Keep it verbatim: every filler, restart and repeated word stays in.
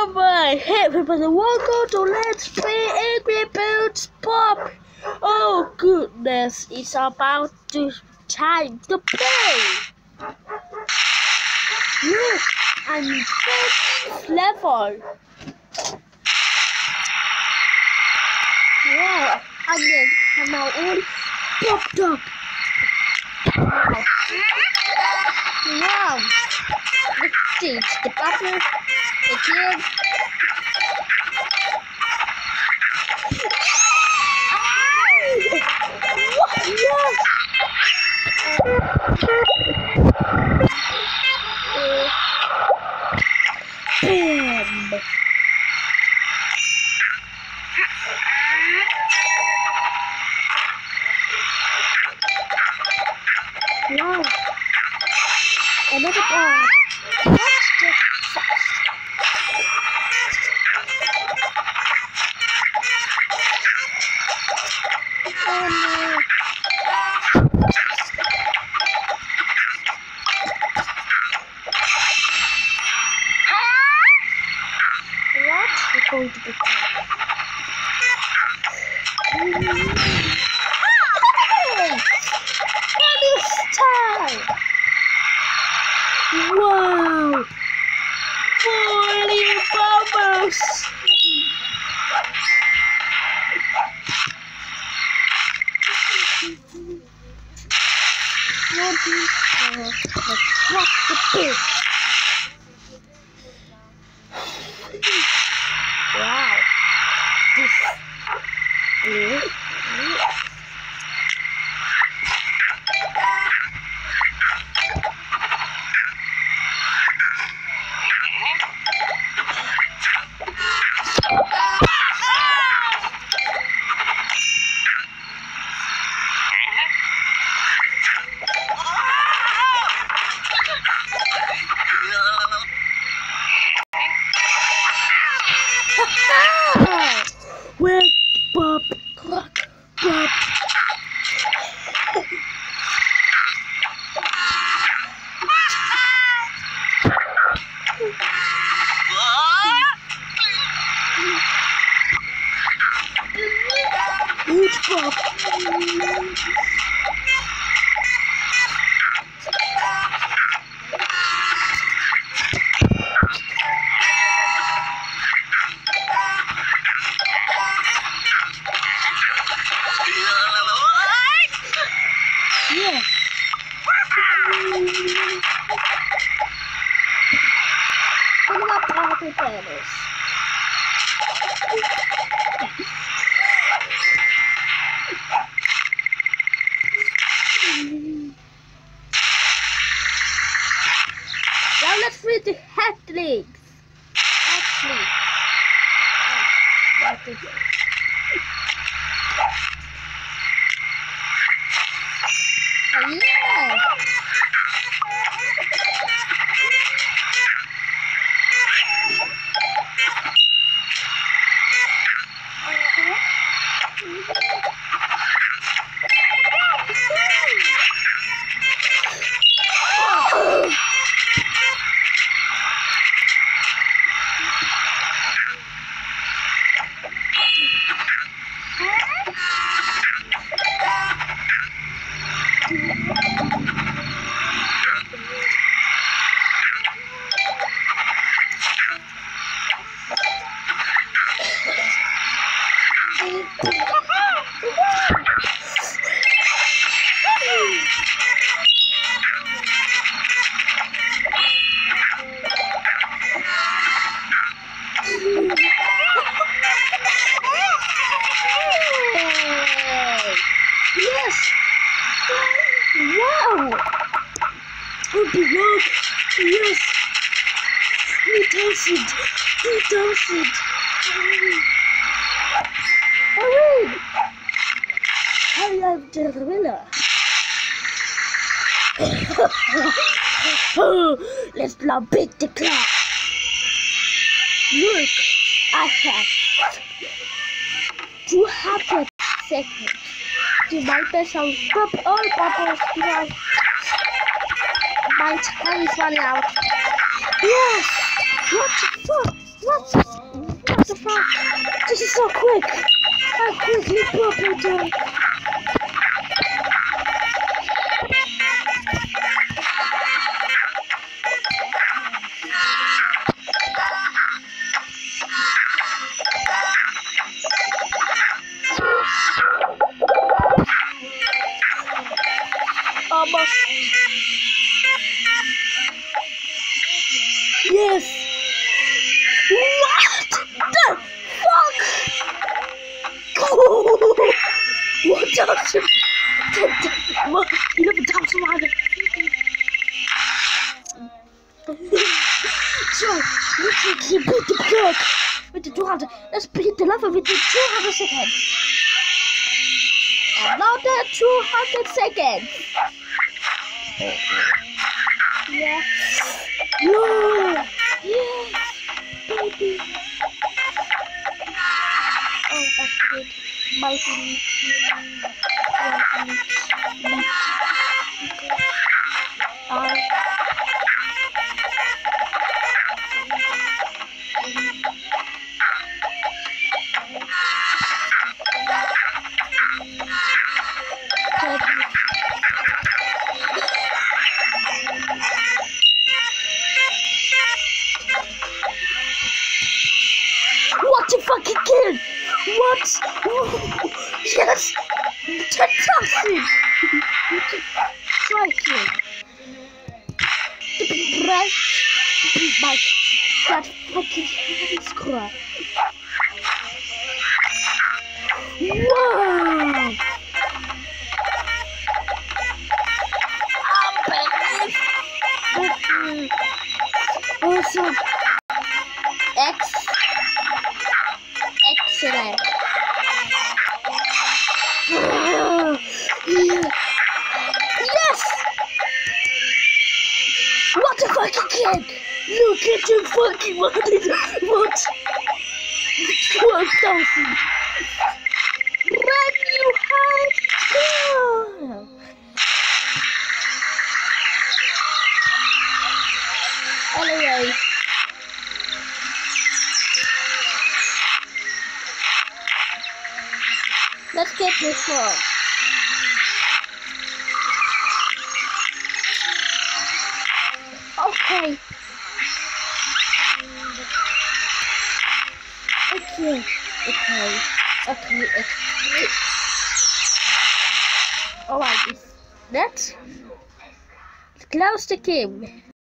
Alright, hey everybody, welcome to Let's Play Angry Birds Pop! Oh goodness, it's about to time to play! Look, I'm in first level! Wow, and then I'm now all popped up! Wow! Wow! Let's change the button again. Bam! Wow! Another ball. What's the fuss? Oh no! What's going to be done? And it's time! Wow! Holy bubbles! Let's drop the pig! Wow! This is... Where Bob Bob Bob Huge Bob. Yeah. What about powerful banners? Now let's read the headlings. Headlings. Oh, what is it? Oh, yeah. Yes! Wow! Oh, look! Yes! He does it! He does it! Alright! I am the winner! Let's now beat the clock! Look! I have two hundred seconds to my best of pop all bubbles because my time is running out. Yes! What the fuck? What? What the fuck? This is so quick. How quickly Purple done. Almost. Yes. What the fuck? What the What? You never touched one. So, let's keep beat the clock with the two hundred. Let's beat the level with the two hundred seconds. Another two hundred seconds. Yeah. No. Yes, baby. Oh, activate my thing. I. What the fucking kill? What? Ooh, yes! Fantastic! Try kill. Right? My that fucking scrap. Wow! Awesome. X. Excellent. Yes! What the fucking kid? Look at your fucking money. What? twelve thousand. Brand new high score. Anyway. Let's get this one. Okay. Okay. Okay. Okay. Okay. Alright. Let's close the game.